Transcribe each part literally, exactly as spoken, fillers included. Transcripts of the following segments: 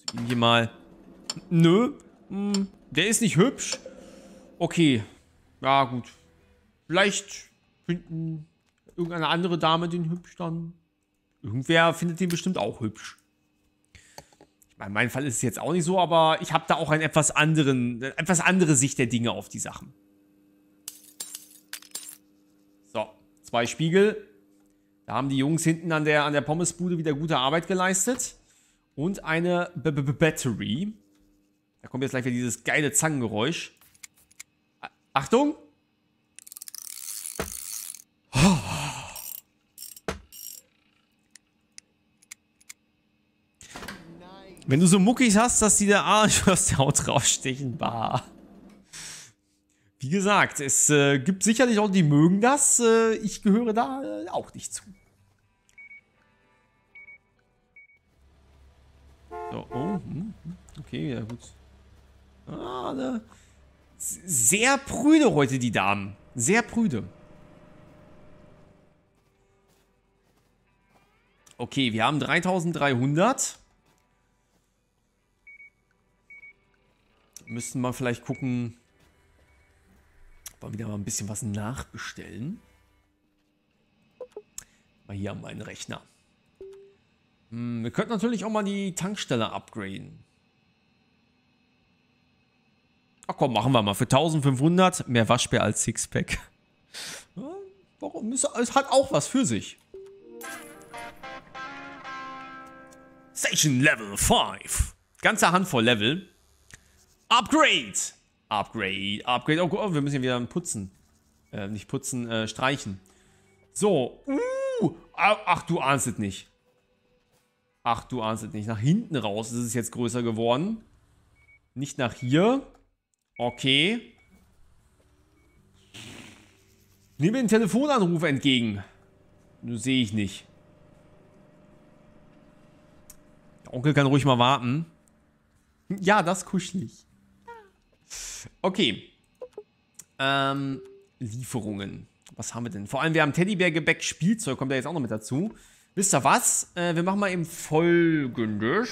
Hier mal. Nö. Hm, der ist nicht hübsch. Okay. Ja, gut. Vielleicht finden irgendeine andere Dame den hübsch dann. Irgendwer findet den bestimmt auch hübsch. Ich meine, mein Fall ist es jetzt auch nicht so, aber ich habe da auch einen etwas anderen, etwas andere Sicht der Dinge auf die Sachen. So, zwei Spiegel. Da haben die Jungs hinten an der, an der Pommesbude wieder gute Arbeit geleistet. Und eine B -B -B Battery. Da kommt jetzt gleich wieder dieses geile Zangengeräusch. A- Achtung! Oh. Wenn du so Muckis hast, dass die der Arsch aus der Haut rausstechen, bah. Wie gesagt, es äh, gibt sicherlich auch, die mögen das. Äh, ich gehöre da äh, auch nicht zu. So, oh, hm, okay, ja gut. Ah, ne. Sehr prüde heute, die Damen. Sehr prüde. Okay, wir haben dreitausenddreihundert. Müssten wir vielleicht gucken, ob wir wieder mal ein bisschen was nachbestellen. Mal hier an meinen Rechner. Hm, wir könnten natürlich auch mal die Tankstelle upgraden. Ach komm, machen wir mal. Für eintausendfünfhundert mehr Waschbär als Sixpack. Ja, warum? Es hat auch was für sich. Station Level fünf. Ganze Handvoll Level. Upgrade! Upgrade, Upgrade. Oh, oh, wir müssen hier wieder putzen. Äh, nicht putzen, äh, streichen. So. Uh, ach, du ahnst es nicht. Ach, du ahnst es nicht. Nach hinten raus ist es jetzt größer geworden. Nicht nach hier. Okay. Nehme den Telefonanruf entgegen. Nur sehe ich nicht. Der Onkel kann ruhig mal warten. Ja, das ist kuschelig. Okay. Ähm, Lieferungen. Was haben wir denn? Vor allem, wir haben Teddybär-Gebäck, Spielzeug, kommt da jetzt auch noch mit dazu. Wisst ihr was? Äh, wir machen mal eben Folgendes.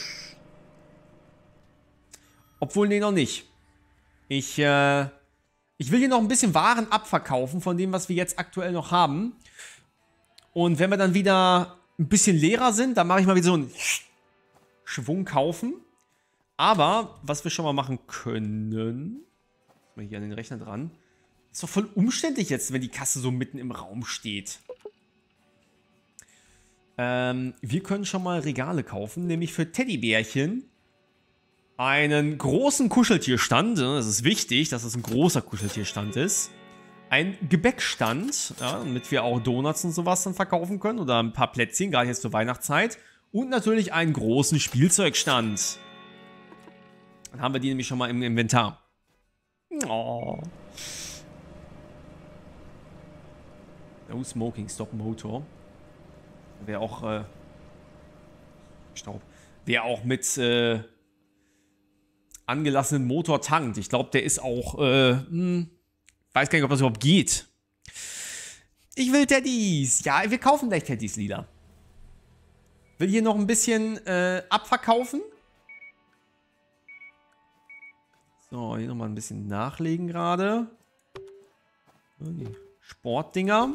Obwohl, nee, noch nicht. Ich, äh, ich will hier noch ein bisschen Waren abverkaufen von dem, was wir jetzt aktuell noch haben. Und wenn wir dann wieder ein bisschen leerer sind, dann mache ich mal wieder so einen Schwung kaufen. Aber, was wir schon mal machen können, mal hier an den Rechner dran, ist doch voll umständlich jetzt, wenn die Kasse so mitten im Raum steht. Ähm, wir können schon mal Regale kaufen, nämlich für Teddybärchen einen großen Kuscheltierstand. Das ist wichtig, dass es ein großer Kuscheltierstand ist. Ein Gebäckstand, ja, damit wir auch Donuts und sowas dann verkaufen können. Oder ein paar Plätzchen, gerade jetzt zur Weihnachtszeit. Und natürlich einen großen Spielzeugstand. Dann haben wir die nämlich schon mal im Inventar. Oh. No Smoking, Stop Motor. Wäre auch, äh, Staub. Wäre auch mit, äh, angelassenen Motor tankt. Ich glaube, der ist auch, äh, hm, weiß gar nicht, ob das überhaupt geht. Ich will Teddys. Ja, wir kaufen gleich Teddys, Lila. Will hier noch ein bisschen, äh, abverkaufen. So, hier nochmal ein bisschen nachlegen gerade. Die Sportdinger.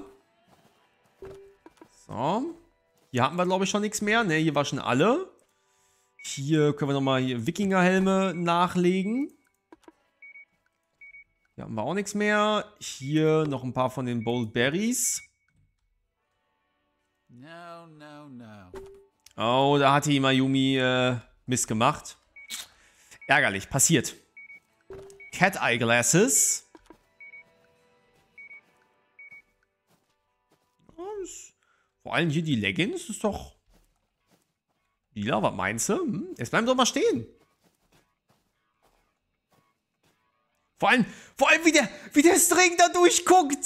So. Hier hatten wir, glaube ich, schon nichts mehr. Ne, hier war schon alle. Hier können wir nochmal hier Wikingerhelme nachlegen. Hier haben wir auch nichts mehr. Hier noch ein paar von den Bold Berries. No, no, no. Oh, da hat die Mayumi äh, Mist gemacht. Ärgerlich, passiert. Cat Eye Glasses. Vor allem hier die Leggings ist doch... Lila, was meinst du? Hm? Jetzt bleiben doch mal stehen. Vor allem, vor allem wie der, wie der String da durchguckt.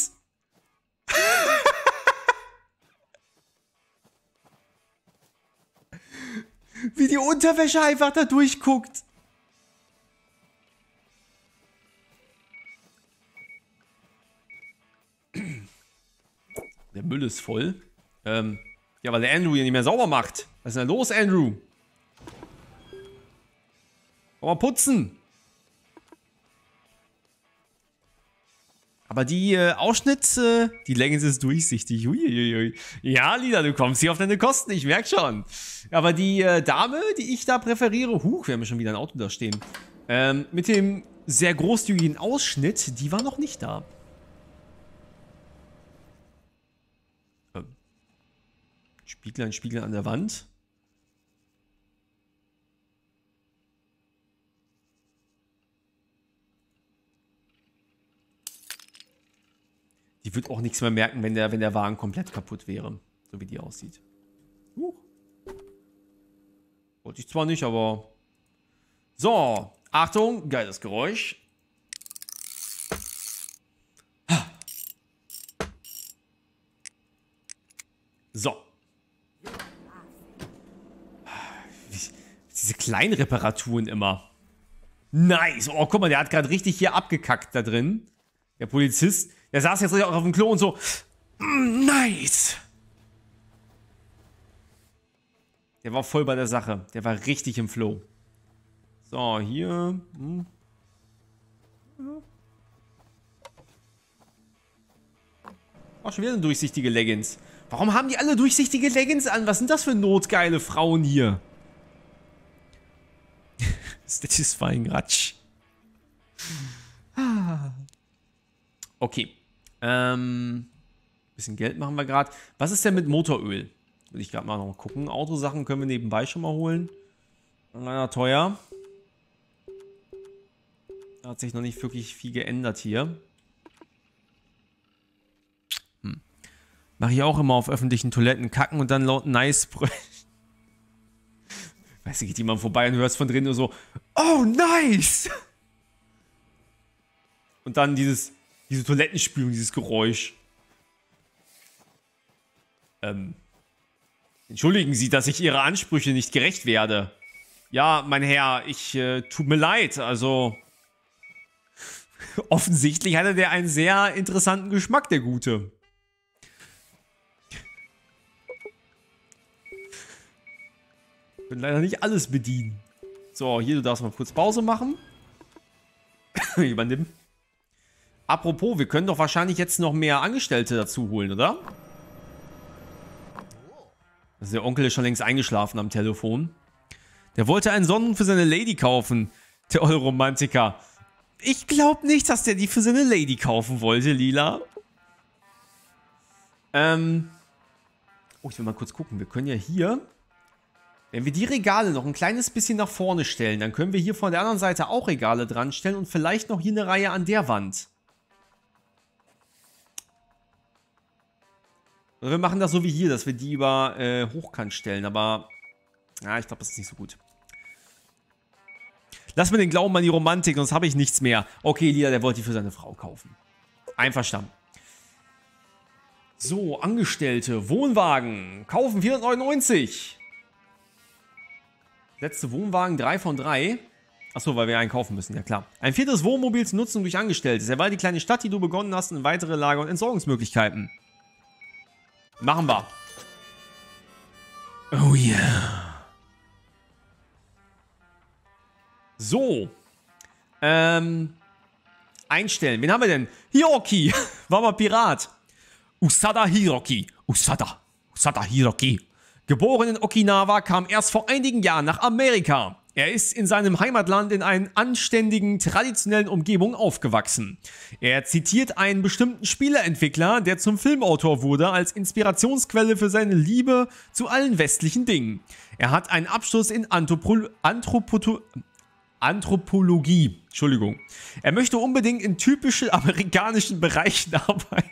Wie die Unterwäsche einfach da durchguckt. Der Müll ist voll. Ähm, ja, weil der Andrew hier nicht mehr sauber macht. Was ist denn da los, Andrew? Aber putzen. Aber die äh, Ausschnitt, äh, die Leggings ist durchsichtig. Uiuiui. Ja, Lila, du kommst hier auf deine Kosten, ich merk schon. Aber die äh, Dame, die ich da präferiere, huch, wir haben ja schon wieder ein Auto da stehen, ähm, mit dem sehr großzügigen Ausschnitt, die war noch nicht da. Ähm. Spieglein, Spiegel an der Wand. Die wird auch nichts mehr merken, wenn der, wenn der Wagen komplett kaputt wäre. So wie die aussieht. Huch. Wollte ich zwar nicht, aber... So, Achtung, geiles Geräusch. So. Diese kleinen Reparaturen immer. Nice. Oh, guck mal, der hat gerade richtig hier abgekackt da drin. Der Polizist. Der saß jetzt auch auf dem Klo und so. Mm, nice. Der war voll bei der Sache. Der war richtig im Flow. So, hier. Hm. Ach, schon wieder eine durchsichtige Leggings. Warum haben die alle durchsichtige Leggings an? Was sind das für notgeile Frauen hier? Satisfying Ratsch. Okay. Ähm, bisschen Geld machen wir gerade. Was ist denn mit Motoröl? Will ich gerade mal noch gucken. Autosachen können wir nebenbei schon mal holen. Leider teuer. Da hat sich noch nicht wirklich viel geändert hier. Hm. Mache ich auch immer auf öffentlichen Toiletten kacken und dann laut nice brüllen. Weißt du, geht jemand vorbei und hörst von drinnen nur so, oh nice! Und dann dieses, diese Toilettenspülung, dieses Geräusch. Ähm. Entschuldigen Sie, dass ich Ihre Ansprüche nicht gerecht werde. Ja, mein Herr, ich, äh, tut mir leid, also... Offensichtlich hatte der einen sehr interessanten Geschmack, der Gute. Ich kann leider nicht alles bedienen. So, hier, du darfst mal kurz Pause machen. Übernimm. Apropos, wir können doch wahrscheinlich jetzt noch mehr Angestellte dazu holen, oder? Also der Onkel ist schon längst eingeschlafen am Telefon. Der wollte einen Sonnen für seine Lady kaufen. Der olle Romantiker. Ich glaube nicht, dass der die für seine Lady kaufen wollte, Lila. Ähm. Oh, ich will mal kurz gucken. Wir können ja hier... Wenn wir die Regale noch ein kleines bisschen nach vorne stellen, dann können wir hier von der anderen Seite auch Regale dran stellen und vielleicht noch hier eine Reihe an der Wand. Oder wir machen das so wie hier, dass wir die über äh, hochkant stellen, aber ja, ich glaube, das ist nicht so gut. Lass mir den Glauben an die Romantik, sonst habe ich nichts mehr. Okay, Lila, der wollte die für seine Frau kaufen. Einverstanden. So, Angestellte, Wohnwagen, kaufen vierhundertneunundneunzig. Letzte Wohnwagen, drei von drei. Achso, weil wir einen kaufen müssen, ja klar. Ein viertes Wohnmobil zur Nutzung durch Angestellte. Erweitert die kleine Stadt, die du begonnen hast, in weitere Lager- und Entsorgungsmöglichkeiten. Machen wir. Oh yeah. So. Ähm. Einstellen. Wen haben wir denn? Hiroki. War mal Pirat. Usada Hiroki. Usada. Usada Hiroki. Geboren in Okinawa, kam erst vor einigen Jahren nach Amerika. Er ist in seinem Heimatland in einer anständigen, traditionellen Umgebung aufgewachsen. Er zitiert einen bestimmten Spieleentwickler, der zum Filmautor wurde, als Inspirationsquelle für seine Liebe zu allen westlichen Dingen. Er hat einen Abschluss in Anthropo Anthropo Anthropologie. Entschuldigung. Er möchte unbedingt in typischen amerikanischen Bereichen arbeiten.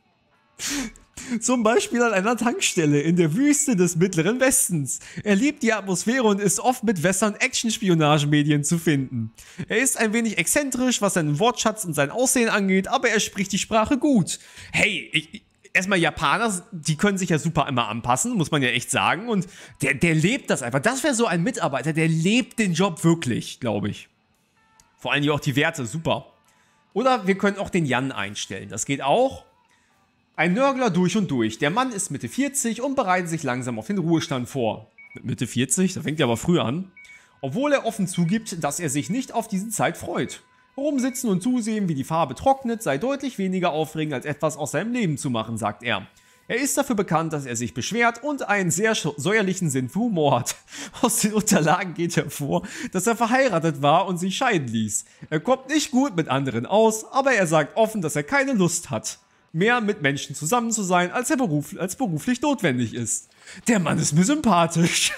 Zum Beispiel an einer Tankstelle in der Wüste des Mittleren Westens. Er liebt die Atmosphäre und ist oft mit Western-Action-Spionagemedien zu finden. Er ist ein wenig exzentrisch, was seinen Wortschatz und sein Aussehen angeht, aber er spricht die Sprache gut. Hey, ich, erstmal Japaner, die können sich ja super immer anpassen, muss man ja echt sagen. Und der, der lebt das einfach. Das wäre so ein Mitarbeiter, der lebt den Job wirklich, glaube ich. Vor allem auch die Werte, super. Oder wir können auch den Jan einstellen, das geht auch. Ein Nörgler durch und durch. Der Mann ist Mitte vierzig und bereitet sich langsam auf den Ruhestand vor. Mit Mitte vierzig? Da fängt er aber früh an. obwohl er offen zugibt, dass er sich nicht auf diese Zeit freut. Rumsitzen und zusehen, wie die Farbe trocknet, sei deutlich weniger aufregend, als etwas aus seinem Leben zu machen, sagt er. Er ist dafür bekannt, dass er sich beschwert und einen sehr säuerlichen Sinn für Humor hat. Aus den Unterlagen geht hervor, dass er verheiratet war und sich scheiden ließ. Er kommt nicht gut mit anderen aus, aber er sagt offen, dass er keine Lust hat, mehr mit Menschen zusammen zu sein, als er beruf als beruflich notwendig ist. Der Mann ist mir sympathisch.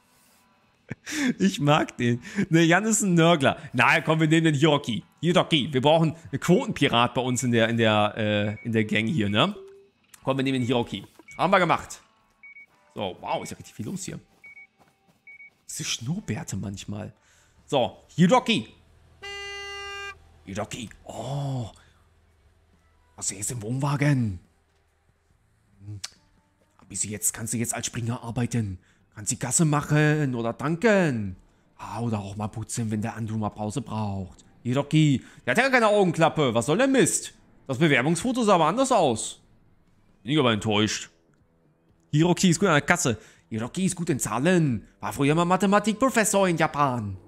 Ich mag den. Ne, Jan ist ein Nörgler. Na, komm, wir nehmen den Hiroki. Hiroki, wir brauchen einen Quotenpirat bei uns in der, in der, äh, in der Gang hier, ne? Komm, wir nehmen den Hiroki. Haben wir gemacht. So, wow, ist ja richtig viel los hier. Diese Schnurrbärte manchmal. So, Hiroki. Hiroki. Oh. Was ist im Wohnwagen? Hm. Bist du jetzt, kannst du jetzt als Springer arbeiten? Kannst die Gasse machen oder tanken. Ah, oder auch mal putzen, wenn der Andrew mal Pause braucht. Hiroki, der hat ja keine Augenklappe. Was soll der Mist? Das Bewerbungsfoto sah aber anders aus. Bin ich aber enttäuscht. Hiroki ist gut an der Kasse. Hiroki ist gut in Zahlen. War früher mal Mathematikprofessor in Japan.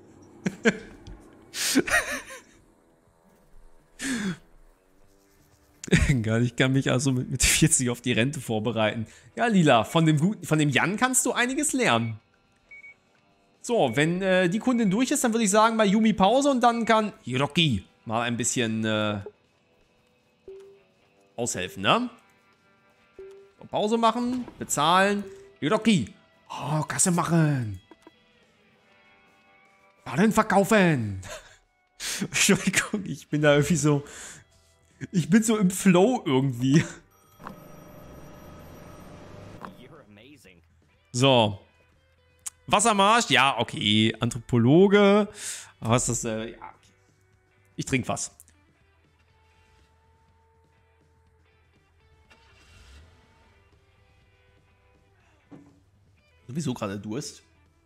Ich kann mich also mit, mit vierzig auf die Rente vorbereiten. Ja, Lila, von dem, guten, von dem Jan kannst du einiges lernen. So, wenn äh, die Kundin durch ist, dann würde ich sagen, bei Yumi Pause und dann kann Hiroki mal ein bisschen äh, aushelfen, ne? So, Pause machen, bezahlen. Hiroki. Oh, Kasse machen. Waren verkaufen. Entschuldigung, ich bin da irgendwie so... Ich bin so im Flow irgendwie. So. Wassermarsch? Ja, okay. Anthropologe. Was ist das? Äh, ja, okay. Ich trinke was. Sowieso gerade Durst.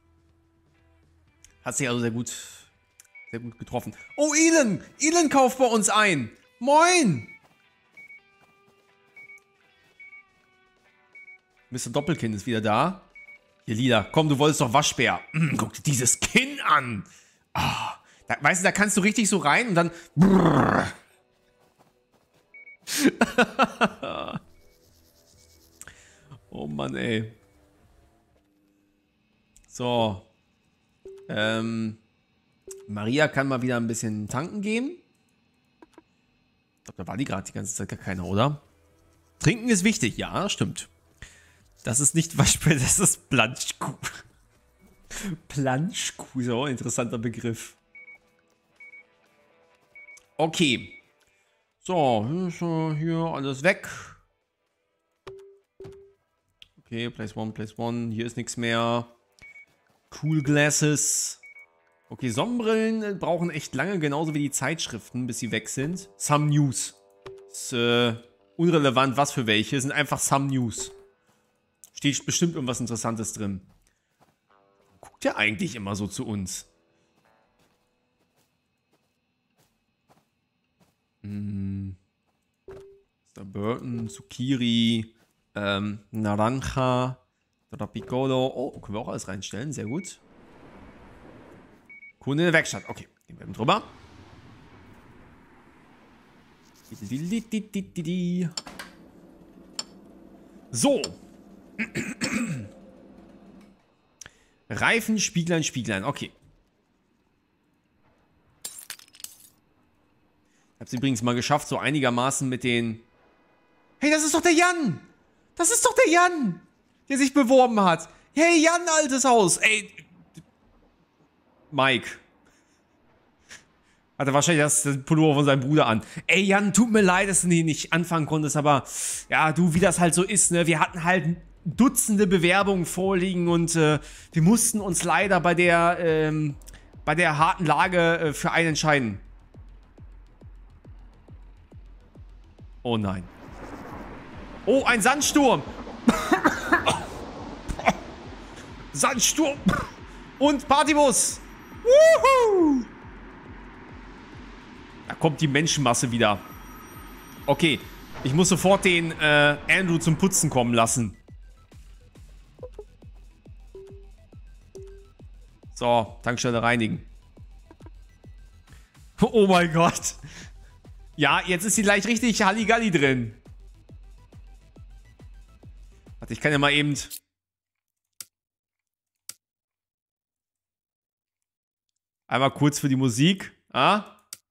Hat sich also sehr gut, sehr gut getroffen. Oh, Elon! Elon kauft bei uns ein! Moin! Mister Doppelkinn ist wieder da. Hier, Lila, komm, du wolltest doch Waschbär. Mm, guck dir dieses Kinn an. Ah, da, weißt du, da kannst du richtig so rein und dann... Oh Mann, ey. So. Ähm... Maria kann mal wieder ein bisschen tanken gehen. Ich glaube, da war die gerade die ganze Zeit gar keiner, oder? Trinken ist wichtig, ja, stimmt. Das ist nicht Waschbär, das ist Planschkuh. Planschkuh, so ein interessanter Begriff. Okay. So, hier alles weg. Okay, place one, place one. Hier ist nichts mehr. Cool Glasses. Okay, Sonnenbrillen brauchen echt lange, genauso wie die Zeitschriften, bis sie weg sind. Some News. Ist äh, unrelevant, was für welche. Sind einfach Some News. Steht bestimmt irgendwas Interessantes drin. Guckt der eigentlich immer so zu uns? Hm. Mister Burton, Tsukiri, ähm, Naranja, Piccolo. Oh, können wir auch alles reinstellen. Sehr gut. Kunde in der Werkstatt. Okay, gehen wir eben drüber. So. Reifen, Spieglein, Spieglein. Okay. Ich habe es übrigens mal geschafft, so einigermaßen mit den... Hey, das ist doch der Jan! Das ist doch der Jan! Der sich beworben hat. Hey, Jan, altes Haus. Ey... Mike. Hatte wahrscheinlich das Pullover von seinem Bruder an. Ey, Jan, tut mir leid, dass du nicht anfangen konntest, aber ja, du, wie das halt so ist, ne? Wir hatten halt Dutzende Bewerbungen vorliegen und äh, wir mussten uns leider bei der, ähm, bei der harten Lage äh, für einen entscheiden. Oh nein. Oh, ein Sandsturm. Sandsturm. Und Partybus. Wuhu! Da kommt die Menschenmasse wieder. Okay, ich muss sofort den äh, Andrew zum Putzen kommen lassen. So, Tankstelle reinigen. Oh mein Gott. Ja, jetzt ist sie gleich richtig Halligalli drin. Warte, ich kann ja mal eben... Einmal kurz für die Musik. Ah?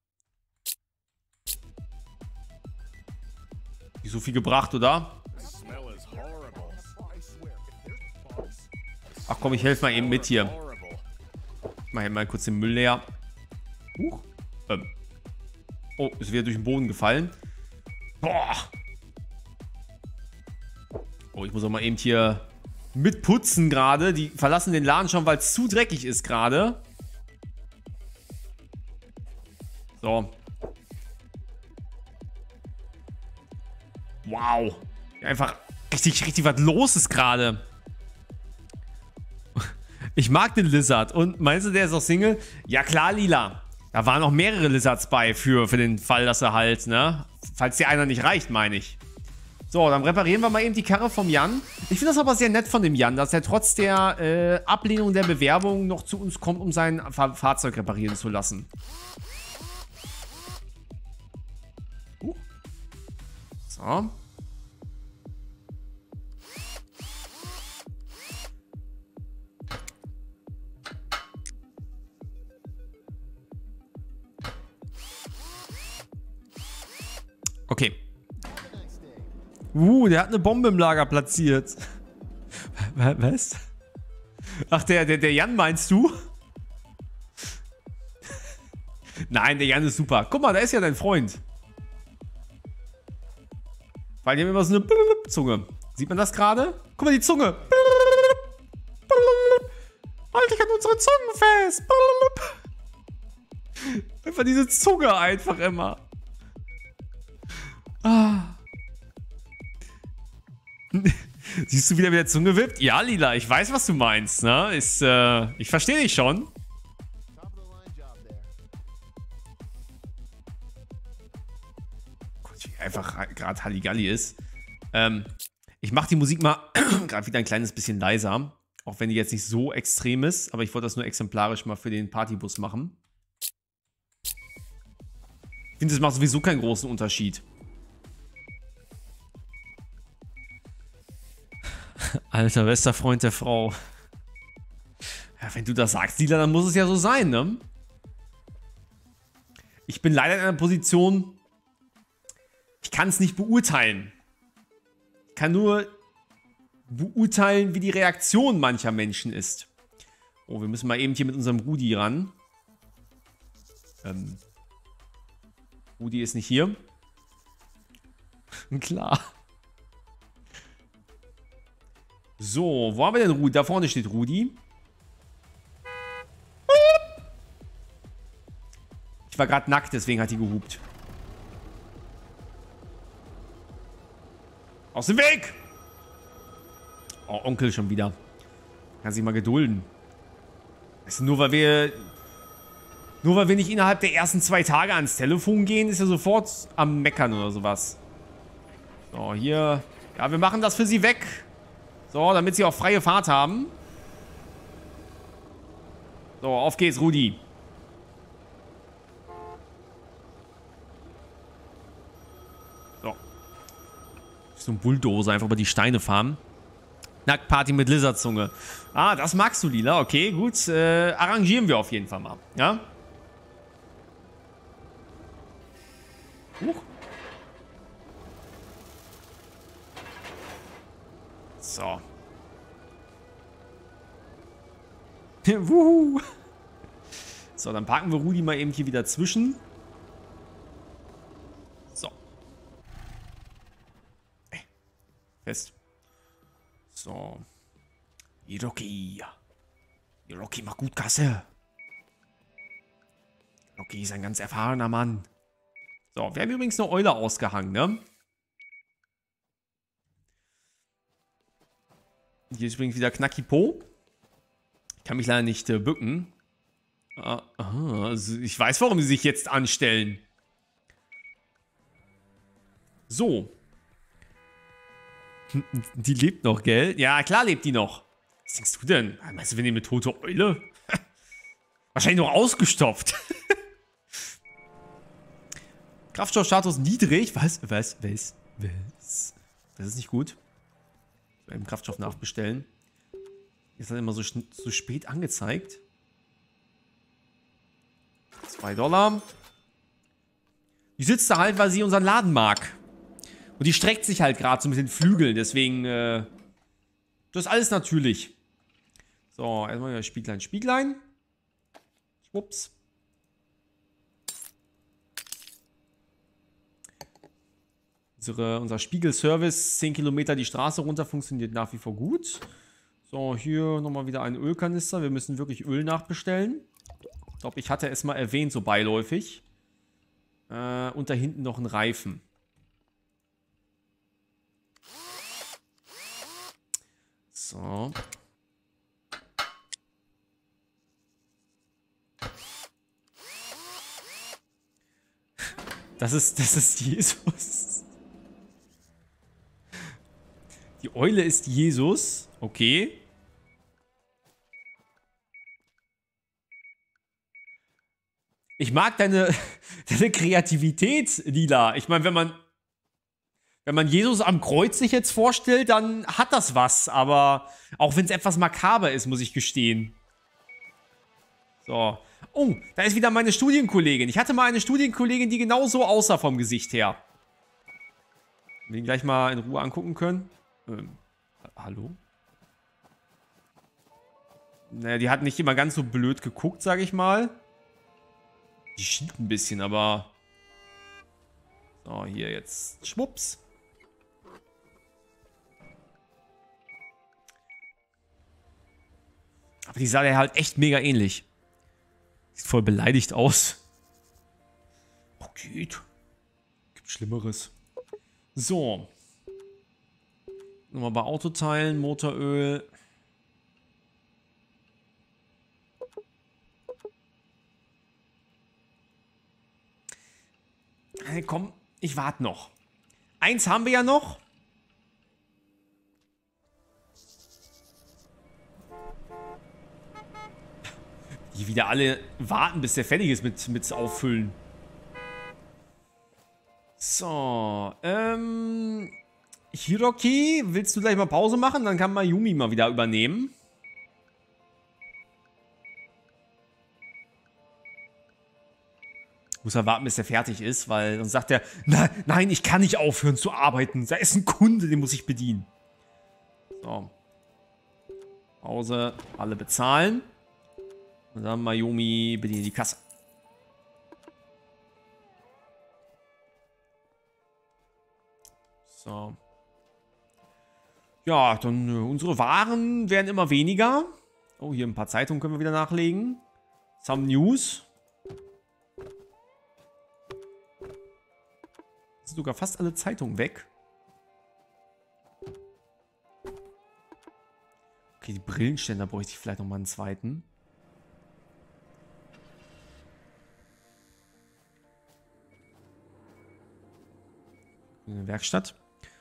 Nicht so viel gebracht, oder? Ach komm, ich helfe mal eben mit hier. Ich mache mal kurz den Müll leer. Huch. Ähm. Oh, ist wieder durch den Boden gefallen. Boah. Oh, ich muss auch mal eben hier mitputzen gerade. Die verlassen den Laden schon, weil es zu dreckig ist gerade. So. Wow. Einfach richtig, richtig was los ist gerade. Ich mag den Lizard. Und meinst du, der ist auch Single? Ja klar, Lila. Da waren noch mehrere Lizards bei für, für den Fall, dass er halt, ne? Falls dir einer nicht reicht, meine ich. So, dann reparieren wir mal eben die Karre vom Jan. Ich finde das aber sehr nett von dem Jan, dass er trotz der äh, Ablehnung der Bewerbung noch zu uns kommt, um sein Fahr Fahrzeug reparieren zu lassen. Uh. So. Okay. Uh, der hat eine Bombe im Lager platziert. Was? Ach, der, der, der Jan meinst du? Nein, der Jan ist super. Guck mal, da ist ja dein Freund. Weil die haben immer so eine Zunge. Sieht man das gerade? Guck mal, die Zunge. Halt dich an unsere Zungen fest. Einfach diese Zunge einfach immer. Ah. Siehst du wieder, wie der Zunge wippt? Ja, Lila, ich weiß, was du meinst, ne? Ist, äh, ich verstehe dich schon. Gott, wie einfach gerade Halligalli ist. Ähm, ich mache die Musik mal gerade wieder ein kleines bisschen leiser. Auch wenn die jetzt nicht so extrem ist. Aber ich wollte das nur exemplarisch mal für den Partybus machen. Ich finde, das macht sowieso keinen großen Unterschied. Alter, bester Freund der Frau. Ja, wenn du das sagst, Lila, dann muss es ja so sein, ne? Ich bin leider in einer Position, ich kann es nicht beurteilen. Ich kann nur beurteilen, wie die Reaktion mancher Menschen ist. Oh, wir müssen mal eben hier mit unserem Rudi ran. Ähm, Rudi ist nicht hier. Klar. So, wo haben wir denn Rudi? Da vorne steht Rudi. Ich war gerade nackt, deswegen hat die gehupt. Aus dem Weg! Oh, Onkel schon wieder. Kann sich mal gedulden. Das ist nur, weil wir... Nur weil wir nicht innerhalb der ersten zwei Tage ans Telefon gehen, ist er sofort am Meckern oder sowas. So, hier... Ja, wir machen das für sie weg. So, damit sie auch freie Fahrt haben. So, auf geht's, Rudi. So. So ein Bulldozer, einfach über die Steine fahren. Nacktparty mit Lizardzunge. Ah, das magst du, Lila. Okay, gut. Äh, arrangieren wir auf jeden Fall mal. Ja? Huch. So. Wuhu. So, dann parken wir Rudi mal eben hier wieder zwischen. So. Fest. So. Hiroki. Hiroki macht gut Kasse. Hiroki ist ein ganz erfahrener Mann. So, wir haben übrigens eine Eule ausgehangen, ne? Hier ist übrigens wieder Knacki Po. Ich kann mich leider nicht äh, bücken. Ah, aha, also ich weiß, warum sie sich jetzt anstellen. So. Die lebt noch, gell? Ja, klar lebt die noch. Was denkst du denn? Meinst du, wir nehmen eine tote Eule? Wahrscheinlich noch ausgestopft. Kraftstoffstatus niedrig. Was? Was? Was? Was? Das ist nicht gut. Beim Kraftstoff nachbestellen. Ist dann immer so, so spät angezeigt. zwei Dollar. Die sitzt da halt, weil sie unseren Laden mag. Und die streckt sich halt gerade so mit den Flügeln. Deswegen, äh, das ist alles natürlich. So, erstmal wieder Spieglein, Spieglein. Schwupps. Unsere, unser Spiegelservice, zehn Kilometer die Straße runter, funktioniert nach wie vor gut. So, hier nochmal wieder ein Ölkanister. Wir müssen wirklich Öl nachbestellen. Ich glaube, ich hatte es mal erwähnt, so beiläufig. Äh, und da hinten noch ein Reifen. So. Das ist, das ist Jesus. Die Eule ist Jesus. Okay. Ich mag deine, deine Kreativität, Lila. Ich meine, wenn man, wenn man Jesus am Kreuz sich jetzt vorstellt, dann hat das was. Aber auch wenn es etwas makaber ist, muss ich gestehen. So. Oh, da ist wieder meine Studienkollegin. Ich hatte mal eine Studienkollegin, die genau so aussah vom Gesicht her. Wir ihn gleich mal in Ruhe angucken können. Ähm, hallo? Naja, die hat nicht immer ganz so blöd geguckt, sag ich mal. Die schiebt ein bisschen, aber... So, hier jetzt. Schwupps. Aber die sah ja halt echt mega ähnlich. Sieht voll beleidigt aus. Oh, geht. Gibt Schlimmeres. So. Nochmal bei Autoteilen, Motoröl. Hey, komm, ich warte noch. Eins haben wir ja noch. Die wieder alle warten, bis der fertig ist mit, mit Auffüllen. So, ähm... Hiroki, willst du gleich mal Pause machen? Dann kann Mayumi mal wieder übernehmen. Muss er warten, bis er fertig ist, weil sonst sagt er, nein, nein, ich kann nicht aufhören zu arbeiten. Da ist ein Kunde, den muss ich bedienen. So. Pause, alle bezahlen. Und dann Mayumi bedient die Kasse. So. Ja, dann äh, unsere Waren werden immer weniger. Oh, hier ein paar Zeitungen können wir wieder nachlegen. Some News. Sind sogar fast alle Zeitungen weg. Okay, die Brillenständer bräuchte ich vielleicht nochmal einen zweiten. In der Werkstatt.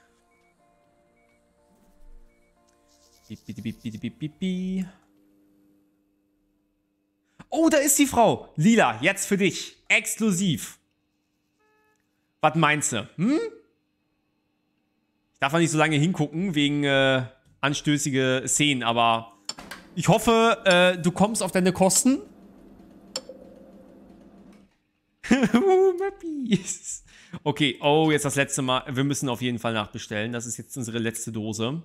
Oh, da ist die Frau. Lila, jetzt für dich. Exklusiv. Was meinst du? Hm? Ich darf auch nicht so lange hingucken, wegen äh, anstößige Szenen, aber ich hoffe, äh, du kommst auf deine Kosten. Okay, oh, jetzt das letzte Mal. Wir müssen auf jeden Fall nachbestellen. Das ist jetzt unsere letzte Dose.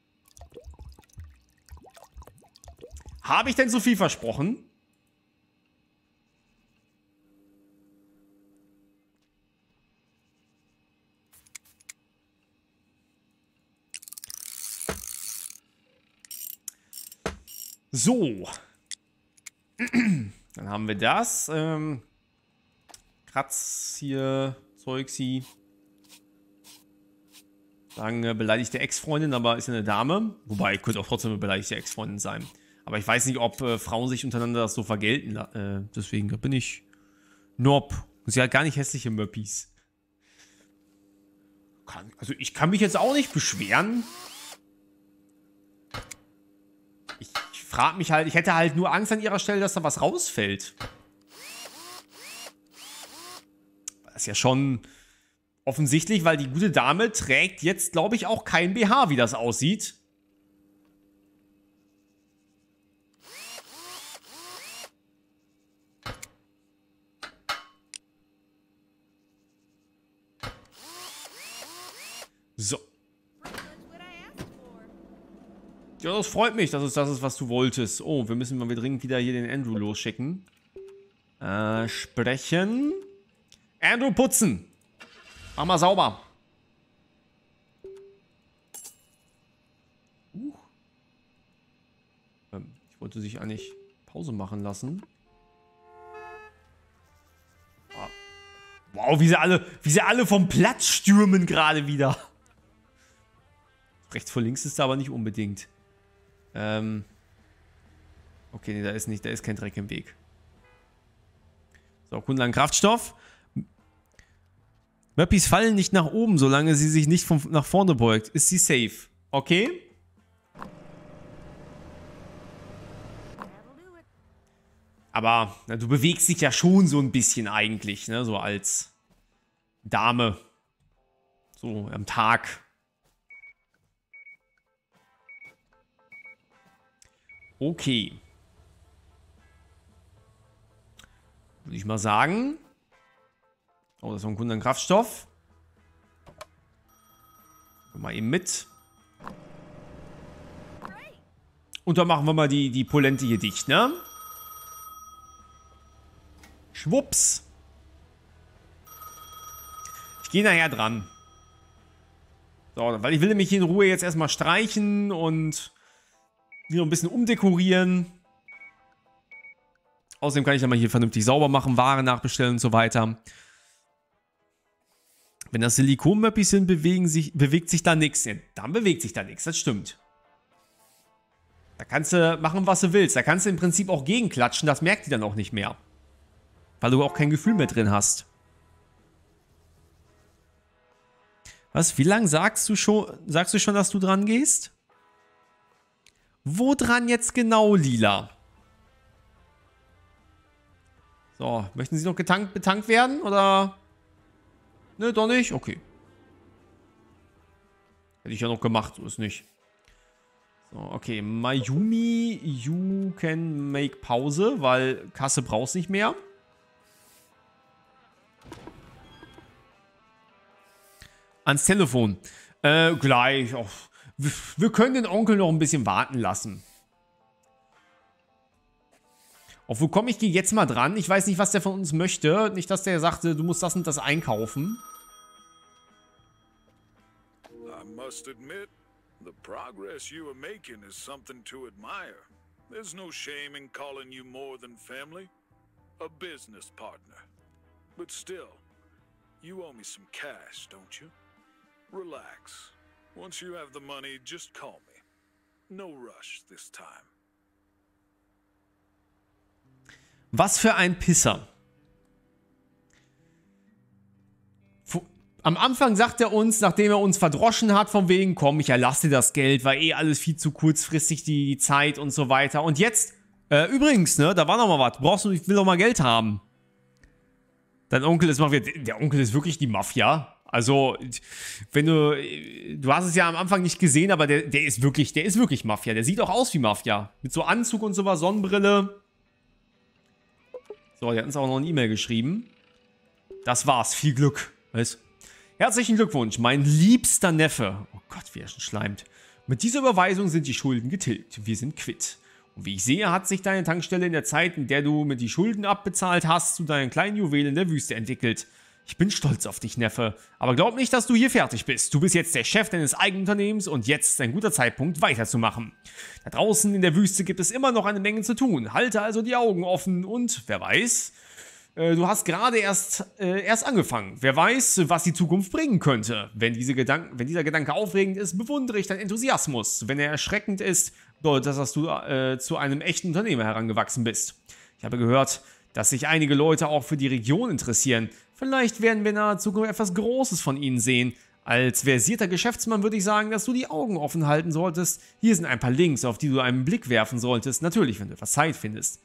Habe ich denn so viel versprochen? So. Dann haben wir das. Ähm, Kratz hier, Zeugsi. Sagen, äh, beleidigte Ex-Freundin, aber ist ja eine Dame. Wobei, könnte auch trotzdem eine beleidigte Ex-Freundin sein. Aber ich weiß nicht, ob äh, Frauen sich untereinander das so vergelten. Äh, deswegen bin ich Nob. Sie hat gar nicht hässliche Möppis. Kann, also ich kann mich jetzt auch nicht beschweren. Ich frage mich halt, ich hätte halt nur Angst an ihrer Stelle, dass da was rausfällt. Das ist ja schon offensichtlich, weil die gute Dame trägt jetzt, glaube ich, auch kein B H, wie das aussieht. So. Ja, das freut mich, dass es das ist, was du wolltest. Oh, wir müssen mal dringend wieder hier den Andrew losschicken. Äh, sprechen. Andrew, putzen. Mach mal sauber. Uh. Ähm, ich wollte sich eigentlich Pause machen lassen. Ah. Wow, wie sie alle, wie sie alle vom Platz stürmen gerade wieder. Rechts vor links ist da aber nicht unbedingt. Ähm. Okay, nee, da ist nicht, da ist kein Dreck im Weg. So, Kundenlang Kraftstoff. Möppis fallen nicht nach oben, solange sie sich nicht von, nach vorne beugt. Ist sie safe. Okay? Aber na, du bewegst dich ja schon so ein bisschen eigentlich, ne? So als Dame. So am Tag. Okay. Würde ich mal sagen. Oh, das ist ein Kunde Kraftstoff. Mal eben mit. Und dann machen wir mal die, die Polente hier dicht, ne? Schwupps. Ich gehe nachher dran. So, weil ich will nämlich hier in Ruhe jetzt erstmal streichen und hier noch ein bisschen umdekorieren. Außerdem kann ich dann mal hier vernünftig sauber machen, Ware nachbestellen und so weiter. Wenn das Silikonmöppis sind, bewegen sich, bewegt sich da nichts. Ja, dann bewegt sich da nichts, das stimmt. Da kannst du machen, was du willst. Da kannst du im Prinzip auch gegenklatschen, das merkt die dann auch nicht mehr. Weil du auch kein Gefühl mehr drin hast. Was, wie lange sagst du schon, sagst du schon, dass du dran gehst? Wo dran jetzt genau, Lila? So, möchten Sie noch getankt, betankt werden, oder? Ne, doch nicht? Okay. Hätte ich ja noch gemacht, so ist nicht. So, okay. Mayumi, you can make Pause, weil Kasse brauchst nicht mehr. Ans Telefon. Äh, gleich. Oh, wir, wir können den Onkel noch ein bisschen warten lassen. Auf wo komme ich gehe jetzt mal dran? Ich weiß nicht, was der von uns möchte. Nicht, dass der sagte, du musst das und das einkaufen. I must admit, the progress you are making is something to admire. There's no shame in calling you more than family. A business partner. But still, you owe me some cash, don't you? Relax. Once you have the money, just call me. No rush this time. Was für ein Pisser. Am Anfang sagt er uns, nachdem er uns verdroschen hat, von wegen, komm, ich erlasse dir das Geld, war eh alles viel zu kurzfristig, die Zeit und so weiter. Und jetzt, äh, übrigens, ne, da war noch mal was, brauchst du, ich will doch mal Geld haben. Dein Onkel ist Mafia, der Onkel ist wirklich die Mafia. Also, wenn du, du hast es ja am Anfang nicht gesehen, aber der, der ist wirklich, der ist wirklich Mafia. Der sieht auch aus wie Mafia. Mit so Anzug und sowas, Sonnenbrille. So, die hat uns auch noch eine E-Mail geschrieben. Das war's. Viel Glück. Weißt? Herzlichen Glückwunsch, mein liebster Neffe. Oh Gott, wie er schon schleimt. Mit dieser Überweisung sind die Schulden getilgt. Wir sind quitt. Und wie ich sehe, hat sich deine Tankstelle in der Zeit, in der du mit die Schulden abbezahlt hast, zu deinen kleinen Juwelen der Wüste entwickelt. Ich bin stolz auf dich, Neffe. Aber glaub nicht, dass du hier fertig bist. Du bist jetzt der Chef deines eigenen Unternehmens und jetzt ist ein guter Zeitpunkt, weiterzumachen. Da draußen in der Wüste gibt es immer noch eine Menge zu tun. Halte also die Augen offen und, wer weiß, äh, du hast gerade erst, äh, erst angefangen. Wer weiß, was die Zukunft bringen könnte. Wenn, diese Gedanken, wenn dieser Gedanke aufregend ist, bewundere ich deinen Enthusiasmus. Wenn er erschreckend ist, bedeutet das, dass du äh, zu einem echten Unternehmer herangewachsen bist. Ich habe gehört, dass sich einige Leute auch für die Region interessieren. Vielleicht werden wir in naher Zukunft etwas Großes von ihnen sehen. Als versierter Geschäftsmann würde ich sagen, dass du die Augen offen halten solltest. Hier sind ein paar Links, auf die du einen Blick werfen solltest. Natürlich, wenn du etwas Zeit findest.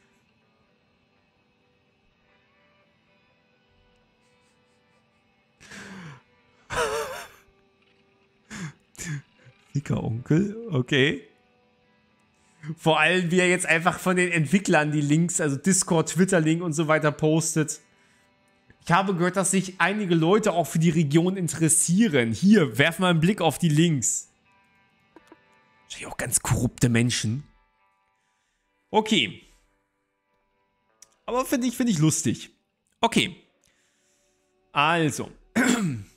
Dicker Onkel, okay. Vor allem, wie er jetzt einfach von den Entwicklern die Links, also Discord, Twitter-Link und so weiter postet. Ich habe gehört, dass sich einige Leute auch für die Region interessieren. Hier, werf mal einen Blick auf die Links. Wahrscheinlich auch ganz korrupte Menschen. Okay. Aber finde ich, finde ich lustig. Okay. Also.